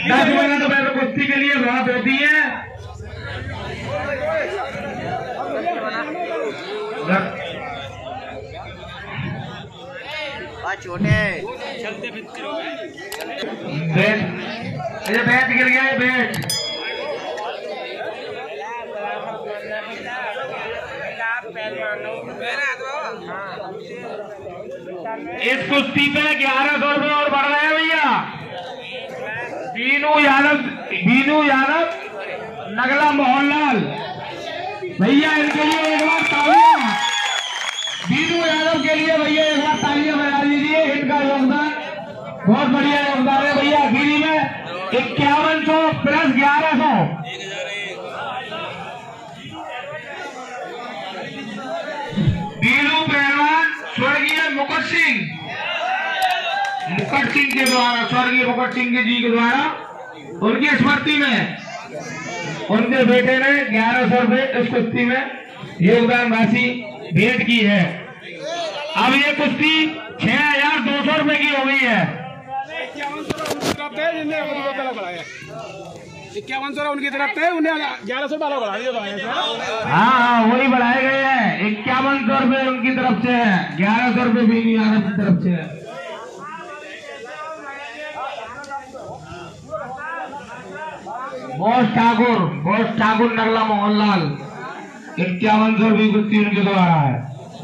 10 minute पहले कुश्ती के लिए बहुत होती है। छोटे बैट, ये बैट गिर गया है। बैट इस कुश्ती पे 1100 रुपये और बढ़ रहे हैं भैया। बीनू यादव नगला मोहनलाल भैया, इनके लिए एक बार तालियां। बीनू यादव के लिए भैया एक बार तालियां बजा दीजिए। इनका योगदान बहुत बढ़िया योगदान है भैया। गिरी में 5100 प्लस 1100। बीनू पहलवान स्वर्गीय मुकुट सिंह के द्वारा, स्वर्गीय मुकुट सिंह जी के द्वारा उनकी स्मृति में उनके बेटे ने 1100 रुपये इस कुश्ती में योगदान राशि भेंट की है। अब ये कुश्ती 6200 रुपये की हो गई है। 5100 उनकी तरफ थे, उन्हें 1100 वाला बढ़ा दिया। हाँ, वही बढ़ाए गए हैं। 5100 रुपये उनकी तरफ से है, 1100 रुपये बीनू यादव की तरफ से है। बोस ठाकुर नगला मोहनलाल 5100 रुपये कुश्ती उनके द्वारा है।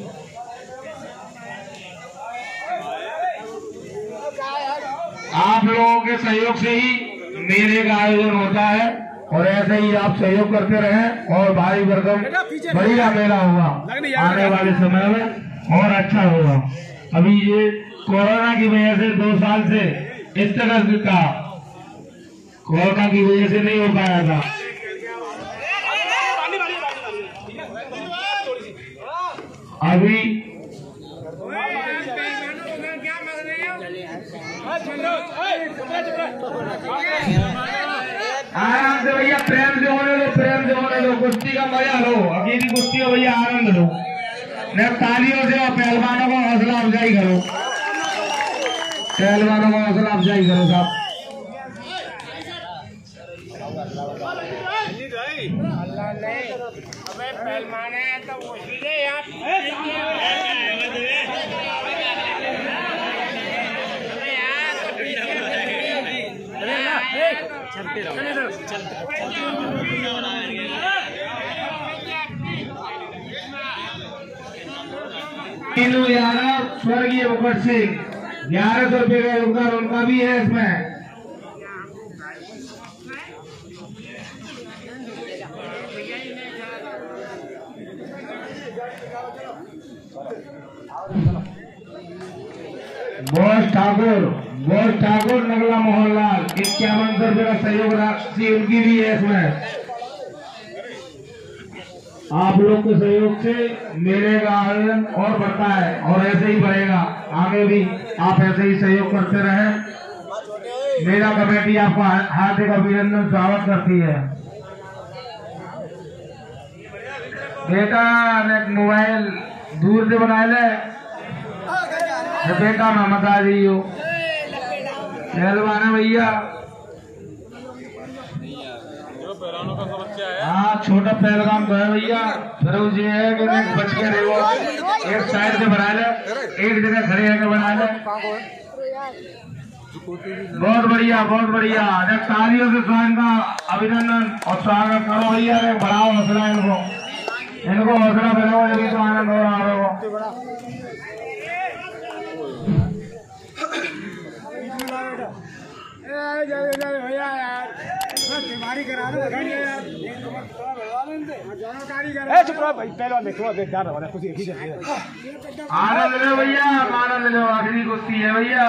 आप लोगों के सहयोग से ही मेले का आयोजन होता है और ऐसे ही आप सहयोग करते रहें और भारी भरकम बढ़िया मेला होगा आने वाले समय में और अच्छा होगा। अभी ये कोरोना की वजह से 2 साल से इस तरह का कोरोना की वजह से नहीं हो पाया था। अभी आराम से भैया, प्रेम से होने दो, कुश्ती का मजा लो। अकेली कुश्ती का भैया आनंद लो। तालियों से और पहलवानों को हौसला अफजाई करो, साहब। पहलवान है तो वो बीनू यादव स्वर्गीय मुकुट सिंह 1100 रुपये का योगदान उनका भी है इसमें। बोस ठाकुर नगला मोहनलाल 5100 रुपये का सहयोग राशि उनकी भी है इसमें। आप लोग के सहयोग से मेले का आयोजन और बढ़ता है और ऐसे ही बढ़ेगा। आगे भी आप ऐसे ही सहयोग करते रहें। मेला कमेटी आपका हार्दिक अभिनंदन स्वागत करती है। बेटा ने मोबाइल दूर से बना ले, बेटा मैं बता दी हो पहलवान है भैया। हाँ, छोटा पहलवान तो है भैया। फिर ये है कि बच के रहो, एक साइड से बना ले, एक जगह खड़े होकर बना ले। बहुत बढ़िया। तालियों से स्वयं का अभिनंदन और स्वागत करो भैया। बढ़ाओ हौसला इनको हौसला बढ़ाओ, यदि तो आनंद हो रहा हो। भैया यार बीमारी करा दो यार। चुप रहो भाई, पहलवान देखो कुछ एक ही आनंद लो भैया, आनंद लो। आखिरी कुश्ती है भैया,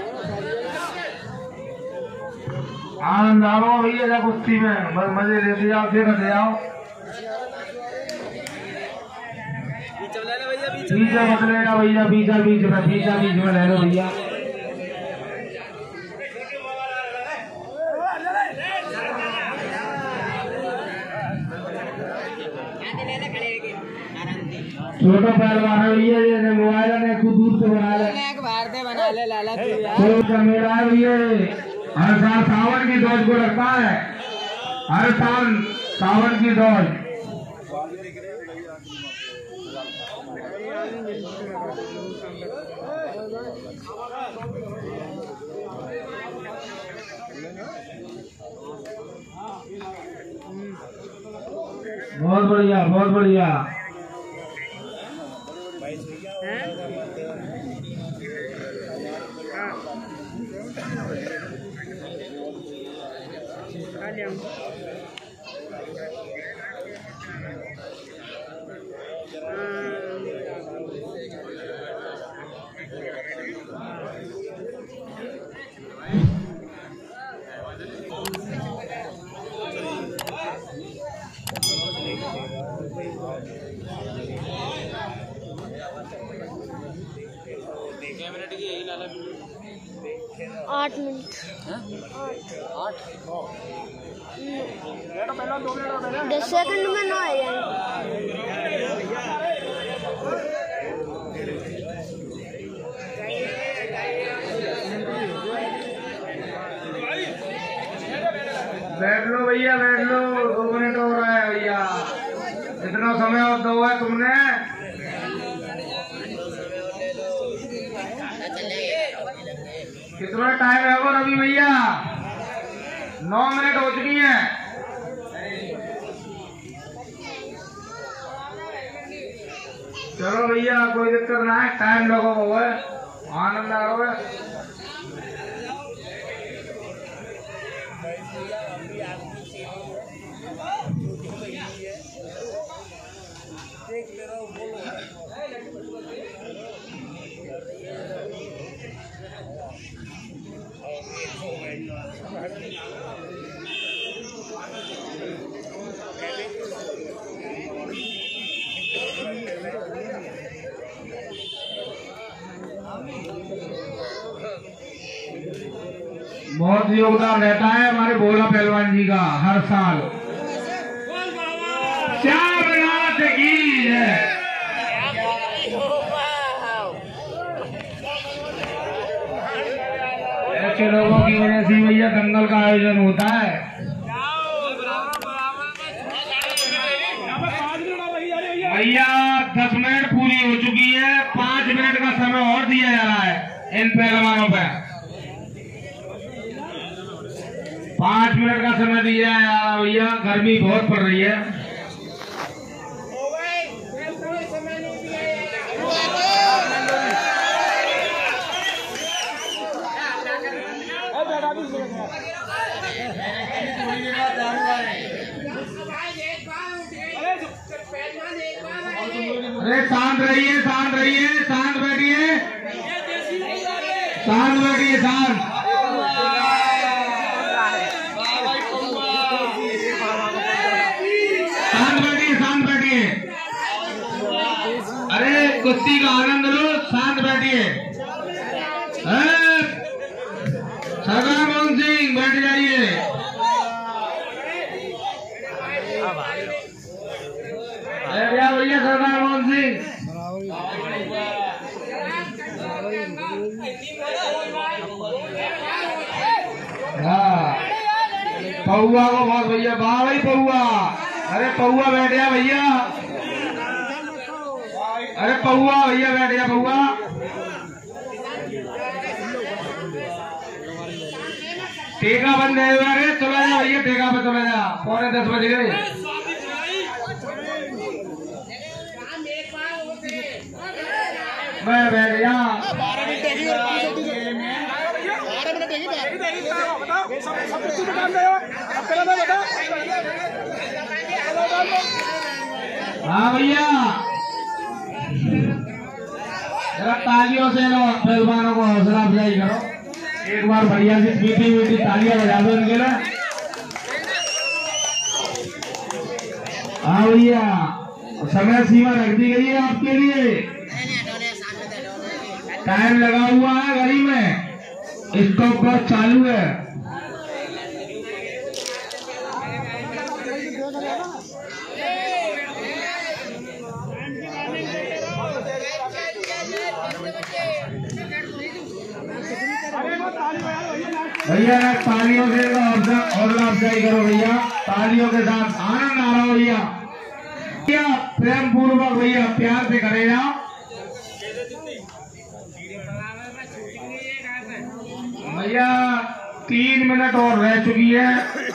आनंद आओ भैया कुश्ती में, बस मजे लेते जाओ, फिर आओ। बीचा मत लेना भैया, बीच में ले लो भैया। छोटा पहलवान है भैया, ये मोबाइल ने खुद दूर से बना ले, बना ले लाला तू यार। तो मेरा है भैया, हर साल सावन की दौज को रखता है, हर साल सावन की दौज। बहुत बढ़िया, बहुत बढ़िया। आठ मिनट 10 सेकंड में ना आ बैठ लो भैया, बैठ लो। 2 मिनट हो रहा है भैया, इतना समय और दो है तुमने। कितना टाइम है वो रवि भैया? 9 मिनट हो चुकी है। चलो भैया, कोई दिक्कत ना है, टाइम लोगों को है, आनंद आ रहा है। बहुत योगदान रहता है हमारे भोला पहलवान जी का हर साल। श्यामनाथ की है। ऐसे लोगों की वजह से भैया दंगल का आयोजन होता है। भैया 10 मिनट पूरी हो चुकी है, 5 मिनट का समय और दिया जा रहा है इन पहलवानों पर। 5 मिनट का समय दिया है भैया, गर्मी बहुत पड़ रही है। अरे शांत रहिए, शांत रहिए, शांत बैठिए, शांत बैठिए, शांत। शांत बैठिए। अरे कुश्ती का आनंद लो, शांत बैठिए। सरदार मोहन सिंह बैठ जाइए। भैया सरदार मोहन सिंह, हाँ पौआ को बहुत भैया, वाह भाई पौआ। अरे पौआ बैठ गया भैया, अरे पौआ भैया बैठ गया पौआ। टेका बंद है, अरे चला जा भैया, टेका पे चला जा, 9:45 बज गए। मैं बैठ गया। 12 मिनट देगी और 12 मिनट देगी। हाँ भैया, जरा तालियों से लो, पहलवानों को हौसला अफजाई करो। एक बार बढ़िया सी मीठी मीठी तालियां बजा दो इनके लिए। हाँ भैया, समय सीमा रख दी गई है आपके लिए, टाइम लगा हुआ है घड़ी में, स्टॉप वॉच चालू है। अरे वो ताली बजा लो भैया। भैया तालियों से हौसला अफजाई करो भैया, तालियों के साथ आनंद आ रहा हो भैया। भैया प्रेम पूर्वक भैया प्यार से करेगा। भैया 3 मिनट और रह चुकी है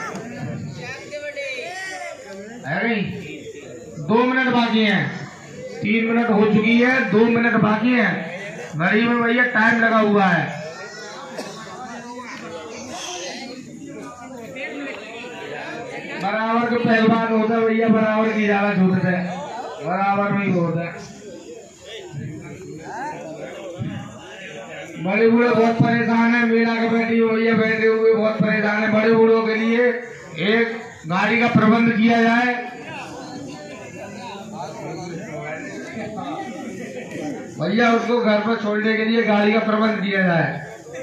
नहीं, 2 मिनट बाकी है। 3 मिनट हो चुकी है, 2 मिनट बाकी है। घड़ी में भैया टाइम लगा हुआ है। बराबर के पहलवान होता है भैया, बराबर की ज्यादा छूटते है, बराबर में ही होता है। बड़े बूढ़े बहुत परेशान है, मेला के बैठी हो भैया, बैठे हुए बहुत परेशान है। बड़े बूढ़ों के लिए एक गाड़ी का प्रबंध किया जाए। भैया उसको घर पर छोड़ने के लिए गाड़ी का प्रबंध किया जाए।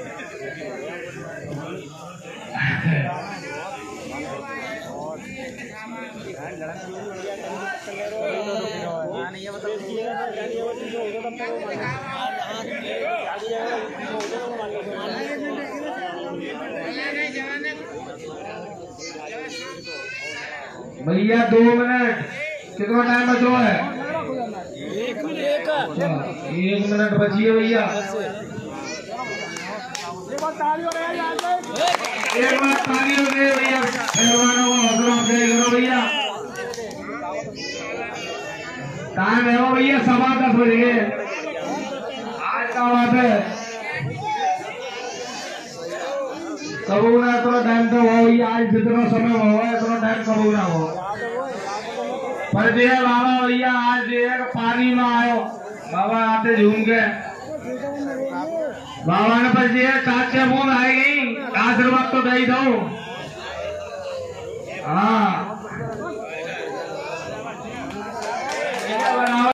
भैया 2 मिनट, कितना टाइम बचो है? 1 मिनट बची है भैया। एक बार तालियों से भैया पहलवानों को हौसला अफजाई करो भैया। टाइम है वो भैया 10:15 बजे आज का बात है। कबूल ना थोड़ा टाइम तो हो भैया, आज जितना समय हुआ है इतना टाइम कबूल ना हो। पर जे बाबा भैया आज जे पानी में आयो बाबा आते झूम के बाबा ने पर जे 4-6 बूंद आएगी, आशीर्वाद तो दे दो। हाँ